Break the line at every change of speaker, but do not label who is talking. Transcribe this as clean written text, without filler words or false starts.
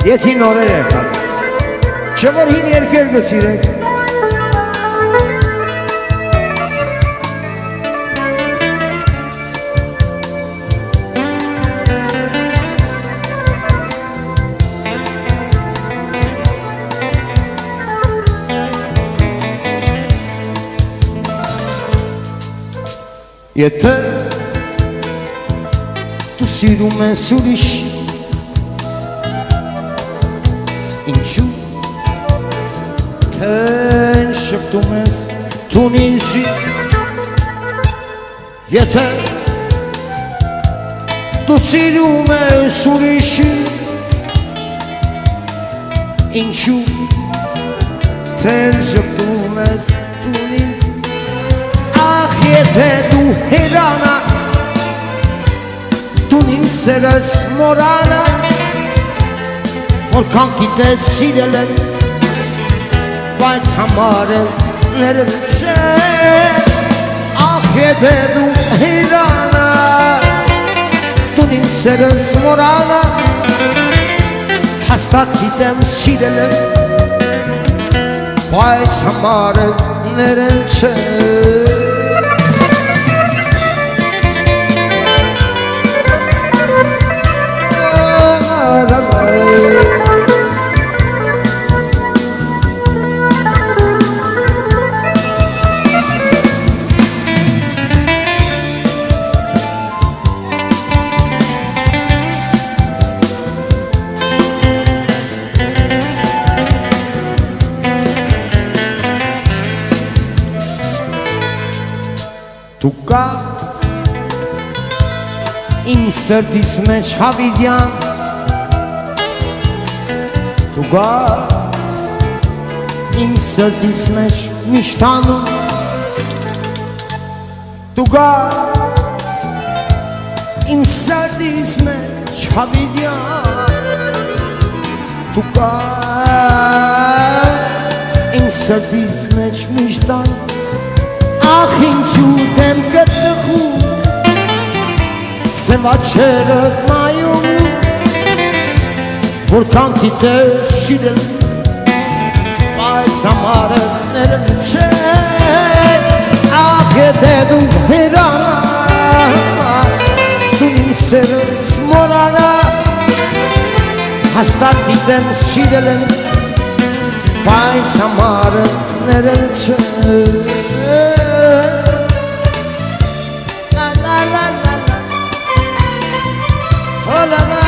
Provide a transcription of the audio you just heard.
Եթին օրեր եկան, չէ որ հին երկեր գսիրեք։ Եթե դու սիրում ես ուրիշ, ինչու թե շփտում ես դու ինձի, եթե դու սիրում ես ուրիշի, ինչու թե շփտում ես դու ինձի, ախ եթե դու հերանա, դու ինձ սերս մորանա, որքան գիտես սիրել եմ, բայց համարել ներել չէ, ախ եթե դու հերանա, դու ինձ սերս մորանա, հաստատ գիտեմ սիրել եմ, բայց համարել ներել չէ։ Դու կաս իմ սրտիս մեջ հավիդյան, դու կաս իմ սրտիս մեջ միշտանում, դու կաս իմ սրտիս մեջ հավիդյան, դու կաս իմ սրտիս մեջ միշտանում, ախ ինչու դեմ գտնխում, սևաչերըդ նայում, որքան գիտես սիրել, բայց համարել ներել չէ, ախ եթե դու հերանա, դու ինձ սերս մորանա, հաստատ գիտեմ սիրել եմ, բայց համարել ներել չէ։ La la la la la, oh la la.